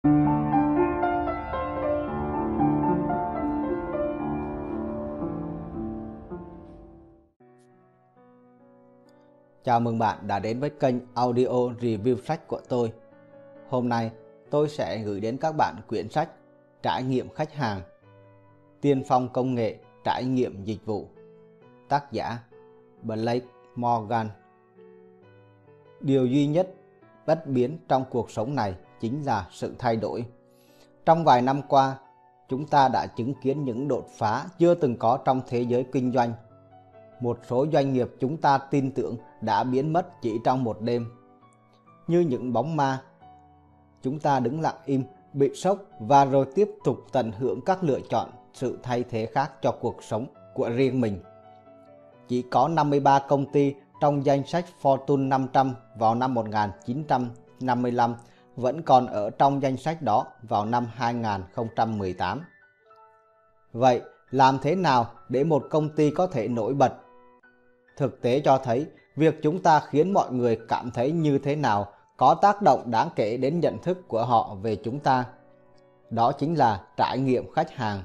Chào mừng bạn đã đến với kênh audio review sách của tôi. Hôm nay tôi sẽ gửi đến các bạn quyển sách Trải nghiệm khách hàng, tiên phong công nghệ, trải nghiệm dịch vụ. Tác giả Blake Morgan. Điều duy nhất bất biến trong cuộc sống này chính là sự thay đổi. Trong vài năm qua, chúng ta đã chứng kiến những đột phá chưa từng có trong thế giới kinh doanh. Một số doanh nghiệp chúng ta tin tưởng đã biến mất chỉ trong một đêm. Như những bóng ma, chúng ta đứng lặng im, bị sốc và rồi tiếp tục tận hưởng các lựa chọn, sự thay thế khác cho cuộc sống của riêng mình. Chỉ có 53 công ty trong danh sách Fortune 500 vào năm 1955 vẫn còn ở trong danh sách đó vào năm 2018. Vậy, làm thế nào để một công ty có thể nổi bật? Thực tế cho thấy, việc chúng ta khiến mọi người cảm thấy như thế nào có tác động đáng kể đến nhận thức của họ về chúng ta. Đó chính là trải nghiệm khách hàng.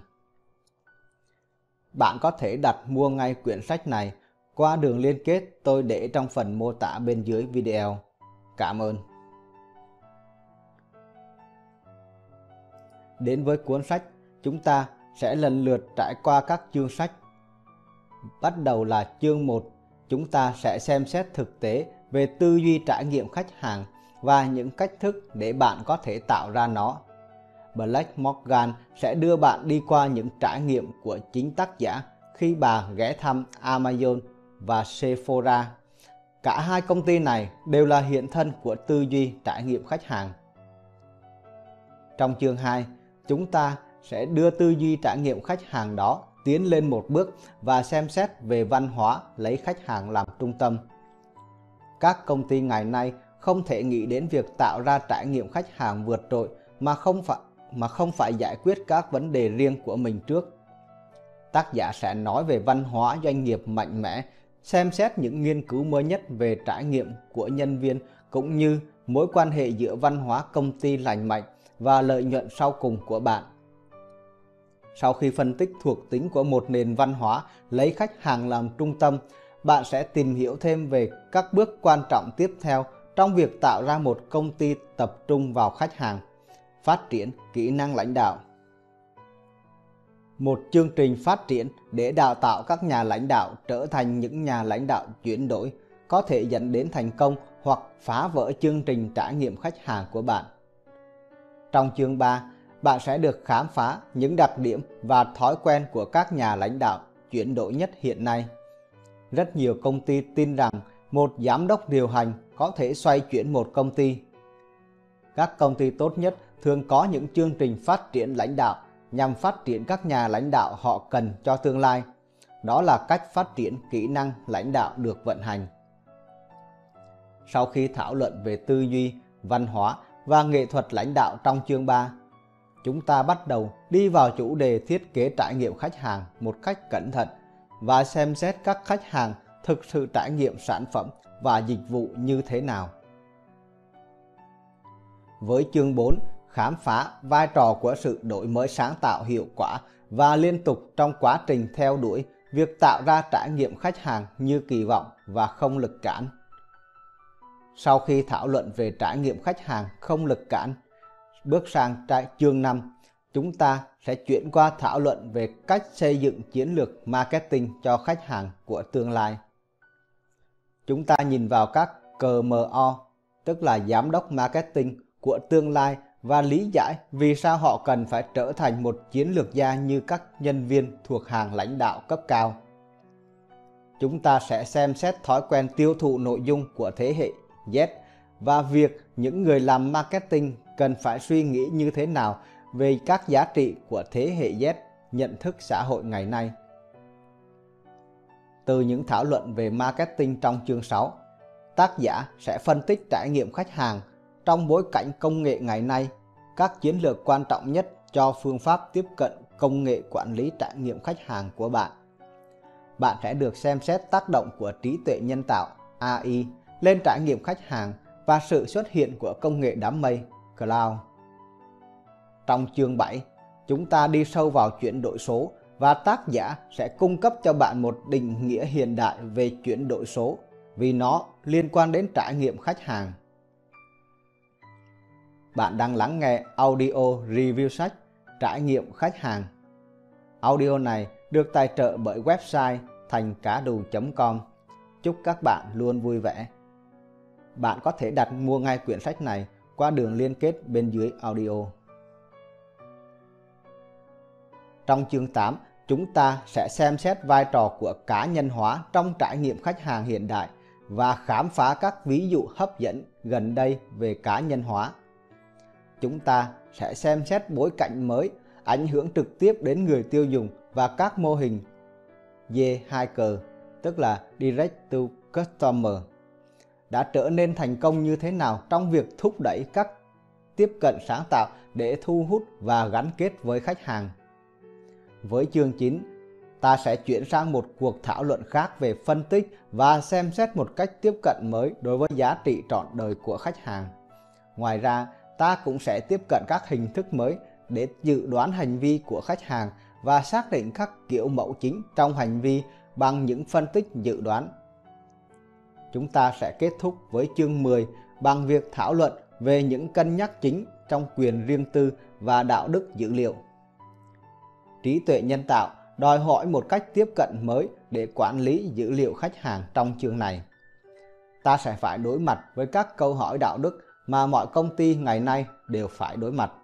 Bạn có thể đặt mua ngay quyển sách này qua đường liên kết tôi để trong phần mô tả bên dưới video. Cảm ơn. Đến với cuốn sách, chúng ta sẽ lần lượt trải qua các chương sách. Bắt đầu là chương 1, chúng ta sẽ xem xét thực tế về tư duy trải nghiệm khách hàng và những cách thức để bạn có thể tạo ra nó. Blake Morgan sẽ đưa bạn đi qua những trải nghiệm của chính tác giả khi bà ghé thăm Amazon và Sephora. Cả hai công ty này đều là hiện thân của tư duy trải nghiệm khách hàng. Trong chương 2, chúng ta sẽ đưa tư duy trải nghiệm khách hàng đó tiến lên một bước và xem xét về văn hóa lấy khách hàng làm trung tâm. Các công ty ngày nay không thể nghĩ đến việc tạo ra trải nghiệm khách hàng vượt trội mà không phải giải quyết các vấn đề riêng của mình trước. Tác giả sẽ nói về văn hóa doanh nghiệp mạnh mẽ, xem xét những nghiên cứu mới nhất về trải nghiệm của nhân viên cũng như mối quan hệ giữa văn hóa công ty lành mạnh và lợi nhuận sau cùng của bạn. Sau khi phân tích thuộc tính của một nền văn hóa lấy khách hàng làm trung tâm, bạn sẽ tìm hiểu thêm về các bước quan trọng tiếp theo trong việc tạo ra một công ty tập trung vào khách hàng, phát triển kỹ năng lãnh đạo. Một chương trình phát triển để đào tạo các nhà lãnh đạo trở thành những nhà lãnh đạo chuyển đổi có thể dẫn đến thành công hoặc phá vỡ chương trình trải nghiệm khách hàng của bạn. Trong chương 3, bạn sẽ được khám phá những đặc điểm và thói quen của các nhà lãnh đạo chuyển đổi nhất hiện nay. Rất nhiều công ty tin rằng một giám đốc điều hành có thể xoay chuyển một công ty. Các công ty tốt nhất thường có những chương trình phát triển lãnh đạo nhằm phát triển các nhà lãnh đạo họ cần cho tương lai. Đó là cách phát triển kỹ năng lãnh đạo được vận hành. Sau khi thảo luận về tư duy, văn hóa và nghệ thuật lãnh đạo trong chương 3, chúng ta bắt đầu đi vào chủ đề thiết kế trải nghiệm khách hàng một cách cẩn thận và xem xét các khách hàng thực sự trải nghiệm sản phẩm và dịch vụ như thế nào. Với chương 4, khám phá vai trò của sự đổi mới sáng tạo hiệu quả và liên tục trong quá trình theo đuổi việc tạo ra trải nghiệm khách hàng như kỳ vọng và không lực cản. Sau khi thảo luận về trải nghiệm khách hàng không lực cản, bước sang chương 5, chúng ta sẽ chuyển qua thảo luận về cách xây dựng chiến lược marketing cho khách hàng của tương lai. Chúng ta nhìn vào các CMO, tức là giám đốc marketing của tương lai và lý giải vì sao họ cần phải trở thành một chiến lược gia như các nhân viên thuộc hàng lãnh đạo cấp cao. Chúng ta sẽ xem xét thói quen tiêu thụ nội dung của thế hệ Z và việc những người làm marketing cần phải suy nghĩ như thế nào về các giá trị của thế hệ Z nhận thức xã hội ngày nay. Từ những thảo luận về marketing trong chương 6, tác giả sẽ phân tích trải nghiệm khách hàng trong bối cảnh công nghệ ngày nay, các chiến lược quan trọng nhất cho phương pháp tiếp cận công nghệ quản lý trải nghiệm khách hàng của bạn. Bạn sẽ được xem xét tác động của trí tuệ nhân tạo AI lên trải nghiệm khách hàng và sự xuất hiện của công nghệ đám mây Cloud. Trong chương 7, chúng ta đi sâu vào chuyển đổi số và tác giả sẽ cung cấp cho bạn một định nghĩa hiện đại về chuyển đổi số vì nó liên quan đến trải nghiệm khách hàng. Bạn đang lắng nghe audio review sách Trải nghiệm khách hàng. Audio này được tài trợ bởi website thanhcadù.com. Chúc các bạn luôn vui vẻ. Bạn có thể đặt mua ngay quyển sách này qua đường liên kết bên dưới audio. Trong chương 8, chúng ta sẽ xem xét vai trò của cá nhân hóa trong trải nghiệm khách hàng hiện đại và khám phá các ví dụ hấp dẫn gần đây về cá nhân hóa. Chúng ta sẽ xem xét bối cảnh mới ảnh hưởng trực tiếp đến người tiêu dùng và các mô hình D2C, tức là Direct to Customer, đã trở nên thành công như thế nào trong việc thúc đẩy các tiếp cận sáng tạo để thu hút và gắn kết với khách hàng. Với chương 9, ta sẽ chuyển sang một cuộc thảo luận khác về phân tích và xem xét một cách tiếp cận mới đối với giá trị trọn đời của khách hàng. Ngoài ra, ta cũng sẽ tiếp cận các hình thức mới để dự đoán hành vi của khách hàng và xác định các kiểu mẫu chính trong hành vi bằng những phân tích dự đoán. Chúng ta sẽ kết thúc với chương 10 bằng việc thảo luận về những cân nhắc chính trong quyền riêng tư và đạo đức dữ liệu. Trí tuệ nhân tạo đòi hỏi một cách tiếp cận mới để quản lý dữ liệu khách hàng trong chương này. Ta sẽ phải đối mặt với các câu hỏi đạo đức mà mọi công ty ngày nay đều phải đối mặt.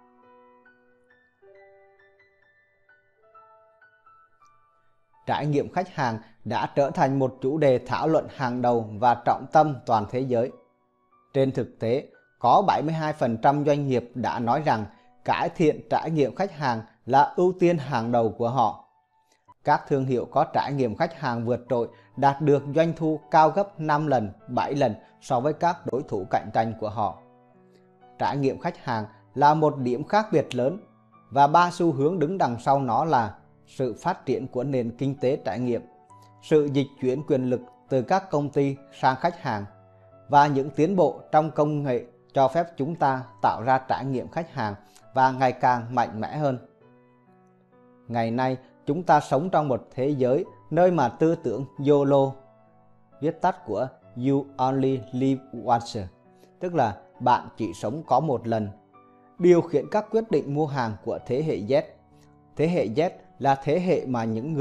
Trải nghiệm khách hàng đã trở thành một chủ đề thảo luận hàng đầu và trọng tâm toàn thế giới. Trên thực tế, có 72% doanh nghiệp đã nói rằng cải thiện trải nghiệm khách hàng là ưu tiên hàng đầu của họ. Các thương hiệu có trải nghiệm khách hàng vượt trội đạt được doanh thu cao gấp 5 lần, 7 lần so với các đối thủ cạnh tranh của họ. Trải nghiệm khách hàng là một điểm khác biệt lớn và ba xu hướng đứng đằng sau nó là sự phát triển của nền kinh tế trải nghiệm, sự dịch chuyển quyền lực từ các công ty sang khách hàng và những tiến bộ trong công nghệ cho phép chúng ta tạo ra trải nghiệm khách hàng và ngày càng mạnh mẽ hơn. Ngày nay, chúng ta sống trong một thế giới nơi mà tư tưởng YOLO, viết tắt của You Only Live Once, tức là bạn chỉ sống có một lần, điều khiển các quyết định mua hàng của thế hệ Z. Thế hệ Z là thế hệ mà những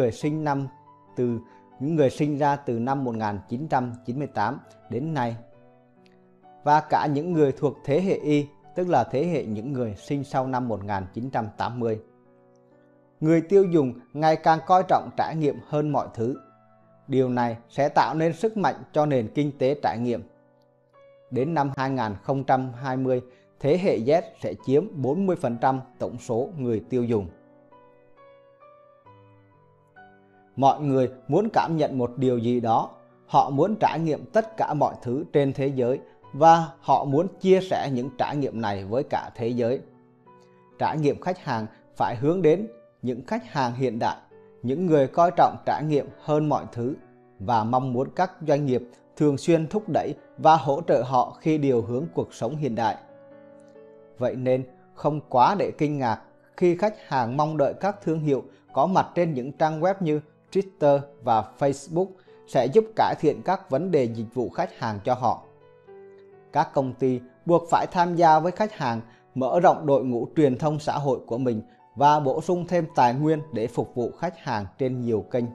người sinh ra từ năm 1998 đến nay, và cả những người thuộc thế hệ Y, tức là thế hệ những người sinh sau năm 1980. Người tiêu dùng ngày càng coi trọng trải nghiệm hơn mọi thứ. Điều này sẽ tạo nên sức mạnh cho nền kinh tế trải nghiệm. Đến năm 2020, thế hệ Z sẽ chiếm 40% tổng số người tiêu dùng. Mọi người muốn cảm nhận một điều gì đó, họ muốn trải nghiệm tất cả mọi thứ trên thế giới và họ muốn chia sẻ những trải nghiệm này với cả thế giới. Trải nghiệm khách hàng phải hướng đến những khách hàng hiện đại, những người coi trọng trải nghiệm hơn mọi thứ và mong muốn các doanh nghiệp thường xuyên thúc đẩy và hỗ trợ họ khi điều hướng cuộc sống hiện đại. Vậy nên không quá để kinh ngạc khi khách hàng mong đợi các thương hiệu có mặt trên những trang web như Twitter và Facebook sẽ giúp cải thiện các vấn đề dịch vụ khách hàng cho họ. Các công ty buộc phải tham gia với khách hàng, mở rộng đội ngũ truyền thông xã hội của mình và bổ sung thêm tài nguyên để phục vụ khách hàng trên nhiều kênh.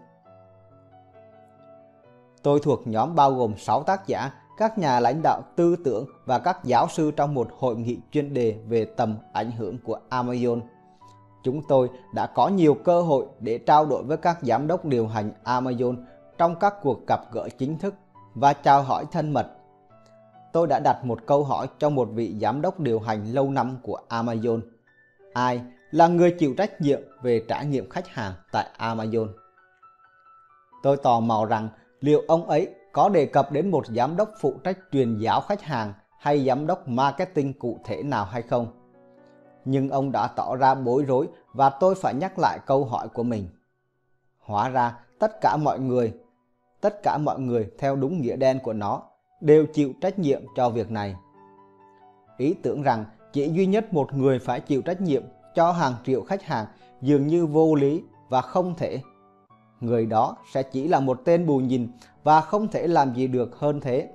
Tôi thuộc nhóm bao gồm 6 tác giả, các nhà lãnh đạo tư tưởng và các giáo sư trong một hội nghị chuyên đề về tầm ảnh hưởng của Amazon. Chúng tôi đã có nhiều cơ hội để trao đổi với các giám đốc điều hành Amazon trong các cuộc gặp gỡ chính thức và chào hỏi thân mật. Tôi đã đặt một câu hỏi cho một vị giám đốc điều hành lâu năm của Amazon. Ai là người chịu trách nhiệm về trải nghiệm khách hàng tại Amazon? Tôi tò mò rằng liệu ông ấy có đề cập đến một giám đốc phụ trách truyền giáo khách hàng hay giám đốc marketing cụ thể nào hay không. Nhưng ông đã tỏ ra bối rối và tôi phải nhắc lại câu hỏi của mình. Hóa ra tất cả mọi người theo đúng nghĩa đen của nó đều chịu trách nhiệm cho việc này. Ý tưởng rằng chỉ duy nhất một người phải chịu trách nhiệm cho hàng triệu khách hàng dường như vô lý và không thể. Người đó sẽ chỉ là một tên bù nhìn và không thể làm gì được hơn thế.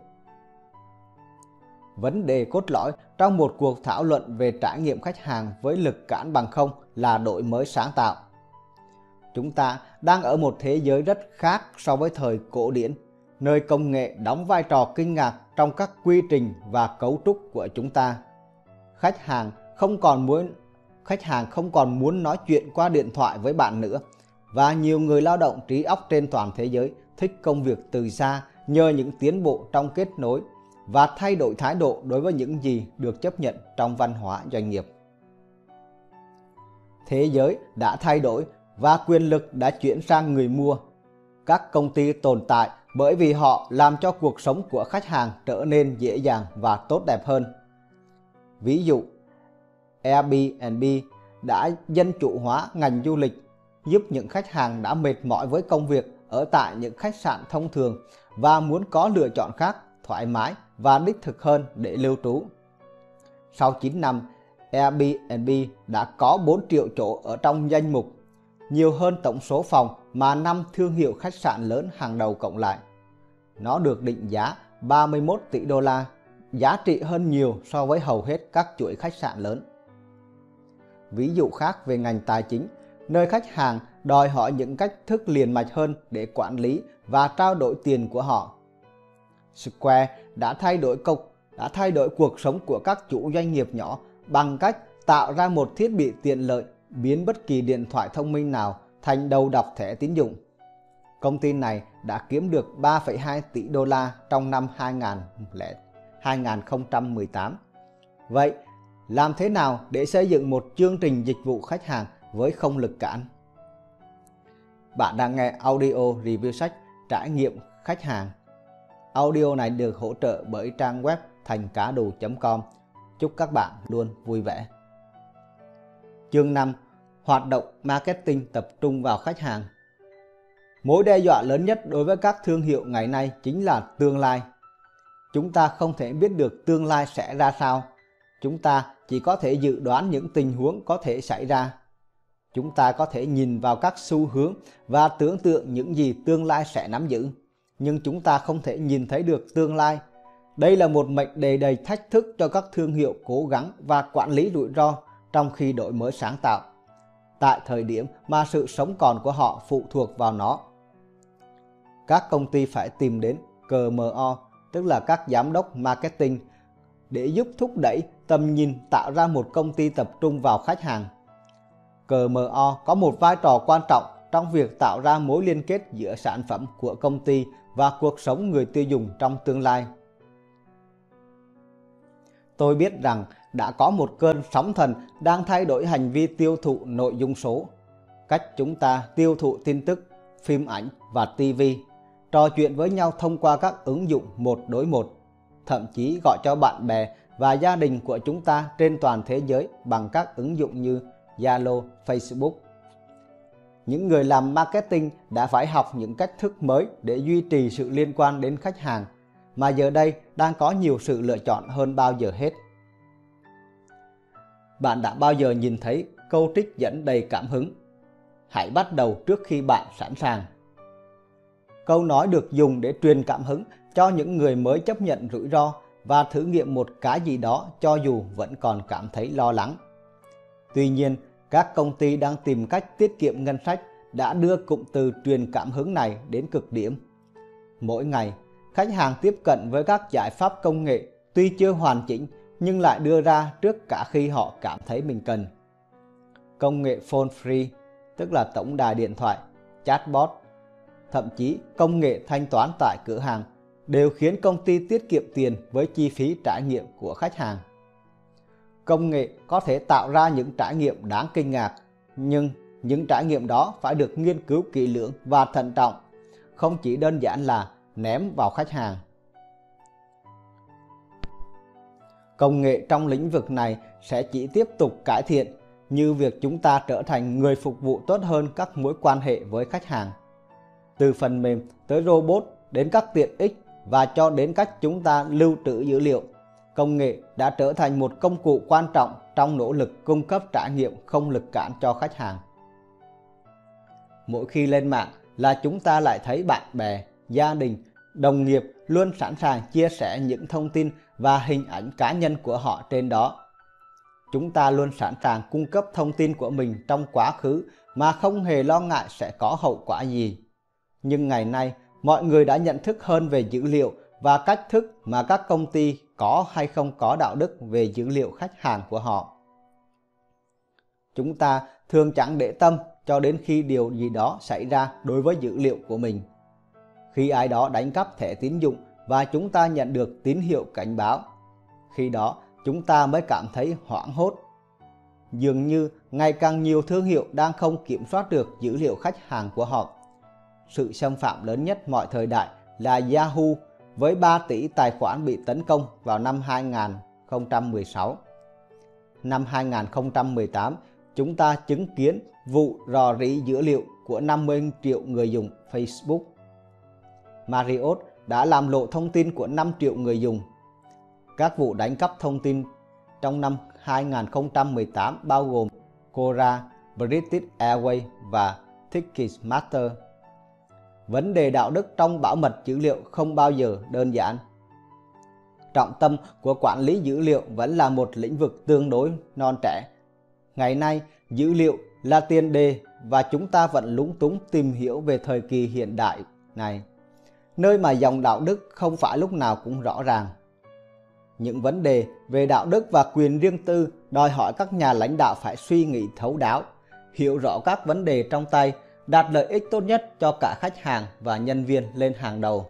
Vấn đề cốt lõi trong một cuộc thảo luận về trải nghiệm khách hàng với lực cản bằng không là đổi mới sáng tạo. Chúng ta đang ở một thế giới rất khác so với thời cổ điển, nơi công nghệ đóng vai trò kinh ngạc trong các quy trình và cấu trúc của chúng ta. Khách hàng không còn muốn nói chuyện qua điện thoại với bạn nữa, và nhiều người lao động trí óc trên toàn thế giới thích công việc từ xa nhờ những tiến bộ trong kết nối và thay đổi thái độ đối với những gì được chấp nhận trong văn hóa doanh nghiệp. Thế giới đã thay đổi và quyền lực đã chuyển sang người mua. Các công ty tồn tại bởi vì họ làm cho cuộc sống của khách hàng trở nên dễ dàng và tốt đẹp hơn. Ví dụ, Airbnb đã dân chủ hóa ngành du lịch, giúp những khách hàng đã mệt mỏi với công việc ở tại những khách sạn thông thường và muốn có lựa chọn khác, thoải mái và đích thực hơn để lưu trú. Sau 9 năm, Airbnb đã có 4 triệu chỗ ở trong danh mục, nhiều hơn tổng số phòng mà 5 thương hiệu khách sạn lớn hàng đầu cộng lại. Nó được định giá 31 tỷ đô la, giá trị hơn nhiều so với hầu hết các chuỗi khách sạn lớn. Ví dụ khác về ngành tài chính, nơi khách hàng đòi hỏi những cách thức liền mạch hơn để quản lý và trao đổi tiền của họ. Square đã thay đổi cuộc sống của các chủ doanh nghiệp nhỏ bằng cách tạo ra một thiết bị tiện lợi biến bất kỳ điện thoại thông minh nào thành đầu đọc thẻ tín dụng. Công ty này đã kiếm được 3,2 tỷ đô la trong năm 2018. Vậy, làm thế nào để xây dựng một chương trình dịch vụ khách hàng với không lực cản? Bạn đang nghe audio review sách Trải nghiệm khách hàng. Audio này được hỗ trợ bởi trang web thanhcadù.com. Chúc các bạn luôn vui vẻ. Chương 5. Hoạt động marketing tập trung vào khách hàng. Mối đe dọa lớn nhất đối với các thương hiệu ngày nay chính là tương lai. Chúng ta không thể biết được tương lai sẽ ra sao. Chúng ta chỉ có thể dự đoán những tình huống có thể xảy ra. Chúng ta có thể nhìn vào các xu hướng và tưởng tượng những gì tương lai sẽ nắm giữ, nhưng chúng ta không thể nhìn thấy được tương lai. Đây là một mệnh đề đầy thách thức cho các thương hiệu cố gắng và quản lý rủi ro trong khi đổi mới sáng tạo, tại thời điểm mà sự sống còn của họ phụ thuộc vào nó. Các công ty phải tìm đến CMO, tức là các giám đốc marketing, để giúp thúc đẩy tầm nhìn tạo ra một công ty tập trung vào khách hàng. CMO có một vai trò quan trọng trong việc tạo ra mối liên kết giữa sản phẩm của công ty và cuộc sống người tiêu dùng trong tương lai. Tôi biết rằng đã có một cơn sóng thần đang thay đổi hành vi tiêu thụ nội dung số, cách chúng ta tiêu thụ tin tức, phim ảnh và TV, trò chuyện với nhau thông qua các ứng dụng 1 đối 1, thậm chí gọi cho bạn bè và gia đình của chúng ta trên toàn thế giới bằng các ứng dụng như Zalo, Facebook. Những người làm marketing đã phải học những cách thức mới để duy trì sự liên quan đến khách hàng, mà giờ đây đang có nhiều sự lựa chọn hơn bao giờ hết. Bạn đã bao giờ nhìn thấy câu trích dẫn đầy cảm hứng? Hãy bắt đầu trước khi bạn sẵn sàng. Câu nói được dùng để truyền cảm hứng cho những người mới chấp nhận rủi ro và thử nghiệm một cái gì đó cho dù vẫn còn cảm thấy lo lắng. Tuy nhiên, các công ty đang tìm cách tiết kiệm ngân sách đã đưa cụm từ truyền cảm hứng này đến cực điểm. Mỗi ngày, khách hàng tiếp cận với các giải pháp công nghệ tuy chưa hoàn chỉnh nhưng lại đưa ra trước cả khi họ cảm thấy mình cần. Công nghệ phone free, tức là tổng đài điện thoại, chatbot, thậm chí công nghệ thanh toán tại cửa hàng đều khiến công ty tiết kiệm tiền với chi phí trải nghiệm của khách hàng. Công nghệ có thể tạo ra những trải nghiệm đáng kinh ngạc, nhưng những trải nghiệm đó phải được nghiên cứu kỹ lưỡng và thận trọng, không chỉ đơn giản là ném vào khách hàng. Công nghệ trong lĩnh vực này sẽ chỉ tiếp tục cải thiện, như việc chúng ta trở thành người phục vụ tốt hơn các mối quan hệ với khách hàng. Từ phần mềm tới robot đến các tiện ích và cho đến cách chúng ta lưu trữ dữ liệu, công nghệ đã trở thành một công cụ quan trọng trong nỗ lực cung cấp trải nghiệm không lực cản cho khách hàng. Mỗi khi lên mạng là chúng ta lại thấy bạn bè, gia đình, đồng nghiệp luôn sẵn sàng chia sẻ những thông tin và hình ảnh cá nhân của họ trên đó. Chúng ta luôn sẵn sàng cung cấp thông tin của mình trong quá khứ mà không hề lo ngại sẽ có hậu quả gì. Nhưng ngày nay, mọi người đã nhận thức hơn về dữ liệu và cách thức mà các công ty có hay không có đạo đức về dữ liệu khách hàng của họ. Chúng ta thường chẳng để tâm cho đến khi điều gì đó xảy ra đối với dữ liệu của mình. Khi ai đó đánh cắp thẻ tín dụng và chúng ta nhận được tín hiệu cảnh báo, khi đó chúng ta mới cảm thấy hoảng hốt. Dường như ngày càng nhiều thương hiệu đang không kiểm soát được dữ liệu khách hàng của họ. Sự xâm phạm lớn nhất mọi thời đại là Yahoo với 3 tỷ tài khoản bị tấn công vào năm 2016. Năm 2018, chúng ta chứng kiến vụ rò rỉ dữ liệu của 50 triệu người dùng Facebook. Marriott đã làm lộ thông tin của 5 triệu người dùng. Các vụ đánh cắp thông tin trong năm 2018 bao gồm Cora, British Airways và Ticketmaster. Vấn đề đạo đức trong bảo mật dữ liệu không bao giờ đơn giản. Trọng tâm của quản lý dữ liệu vẫn là một lĩnh vực tương đối non trẻ. Ngày nay, dữ liệu là tiền đề và chúng ta vẫn lúng túng tìm hiểu về thời kỳ hiện đại này, nơi mà dòng đạo đức không phải lúc nào cũng rõ ràng. Những vấn đề về đạo đức và quyền riêng tư đòi hỏi các nhà lãnh đạo phải suy nghĩ thấu đáo, hiểu rõ các vấn đề trong tay, đạt lợi ích tốt nhất cho cả khách hàng và nhân viên lên hàng đầu.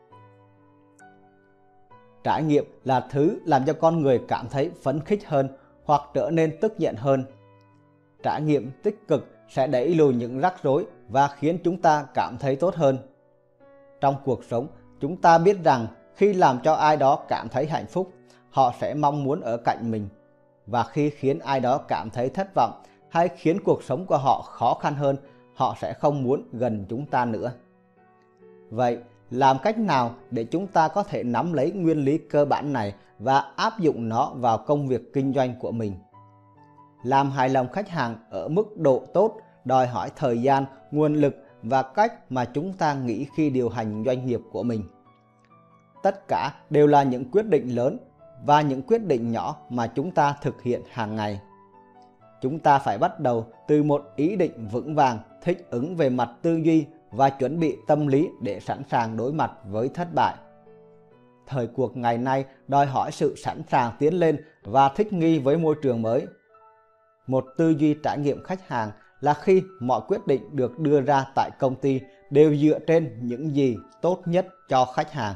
Trải nghiệm là thứ làm cho con người cảm thấy phấn khích hơn hoặc trở nên tức giận hơn. Trải nghiệm tích cực sẽ đẩy lùi những rắc rối và khiến chúng ta cảm thấy tốt hơn. Trong cuộc sống, chúng ta biết rằng khi làm cho ai đó cảm thấy hạnh phúc, họ sẽ mong muốn ở cạnh mình. Và khi khiến ai đó cảm thấy thất vọng hay khiến cuộc sống của họ khó khăn hơn, họ sẽ không muốn gần chúng ta nữa. Vậy, làm cách nào để chúng ta có thể nắm lấy nguyên lý cơ bản này và áp dụng nó vào công việc kinh doanh của mình? Làm hài lòng khách hàng ở mức độ tốt đòi hỏi thời gian, nguồn lực và cách mà chúng ta nghĩ khi điều hành doanh nghiệp của mình. Tất cả đều là những quyết định lớn và những quyết định nhỏ mà chúng ta thực hiện hàng ngày. Chúng ta phải bắt đầu từ một ý định vững vàng, thích ứng về mặt tư duy và chuẩn bị tâm lý để sẵn sàng đối mặt với thất bại. Thời cuộc ngày nay đòi hỏi sự sẵn sàng tiến lên và thích nghi với môi trường mới. Một tư duy trải nghiệm khách hàng là khi mọi quyết định được đưa ra tại công ty đều dựa trên những gì tốt nhất cho khách hàng.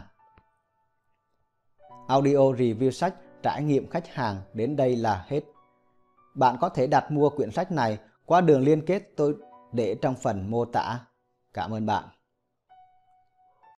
Audio review sách Trải nghiệm khách hàng đến đây là hết. Bạn có thể đặt mua quyển sách này qua đường liên kết tôi để trong phần mô tả. Cảm ơn bạn.